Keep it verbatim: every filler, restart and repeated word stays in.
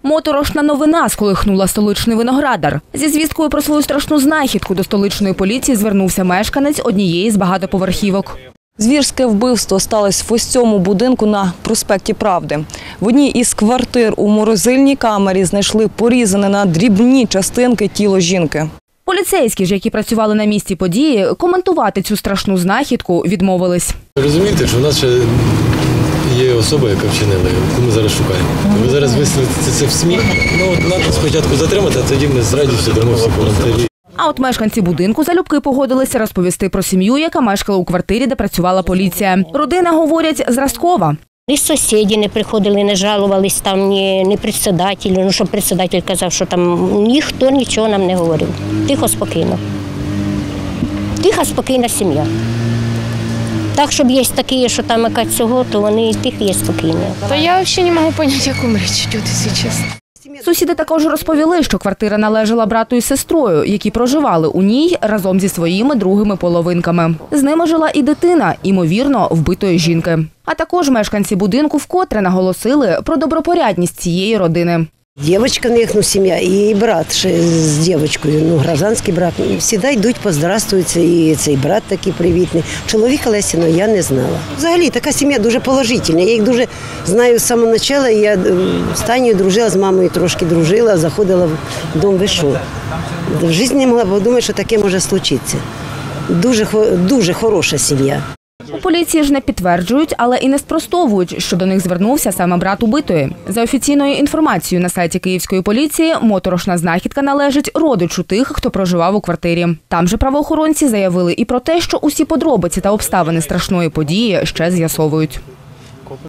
Моторошна новина сколихнула столичний Виноградар. Зі звісткою про свою страшну знахідку до столичної поліції звернувся мешканець однієї з багатоповерхівок. Звірське вбивство сталося в ось цьому будинку на проспекті Правди. В одній із квартир у морозильній камері знайшли порізане на дрібні частинки тіло жінки. Поліцейські ж, які працювали на місці події, коментувати цю страшну знахідку відмовились. Розумієте, що в нас ще є особа, яка вчинила, яку ми зараз шукаємо. Ви зараз висвітлите це в СМІ. Ну, от треба спочатку затримати, а тоді ми з радістю дамо всі коментарі. А от мешканці будинку залюбки погодилися розповісти про сім'ю, яка мешкала у квартирі, де працювала поліція. Родина, говорять, зразкова. І сусіди не приходили, не жалувались, там ні, ні председатель, ну що председатель казав, що там ніхто нічого нам не говорив. Тихо, спокійно. Тиха, спокійна сім'я. Так, щоб є такі, що там якась цього, то вони тихі і спокійні. Та я взагалі не можу зрозуміти, яку річ йде, якщо чесно. Сусіди також розповіли, що квартира належала брату і сестрою, які проживали у ній разом зі своїми другими половинками. З ними жила і дитина, ймовірно, вбитої жінки. А також мешканці будинку вкотре наголосили про добропорядність цієї родини. Дівчинка в них, ну, сім'я, і брат ще з дівчинкою, ну, гражданський брак. Всі йдуть, поздравствуються, і цей брат такий привітний. Чоловіка Лесіного я не знала. Взагалі, така сім'я дуже положительна. Я їх дуже знаю з самого початку. Я з Танією дружила, з мамою трошки дружила, заходила в дом Вишу. В житті не могла подумати, що таке може случитися. Дуже, дуже хороша сім'я. У поліції ж не підтверджують, але і не спростовують, що до них звернувся саме брат убитої. За офіційною інформацією на сайті Київської поліції, моторошна знахідка належить родичу тих, хто проживав у квартирі. Там же правоохоронці заявили і про те, що усі подробиці та обставини страшної події ще з'ясовують.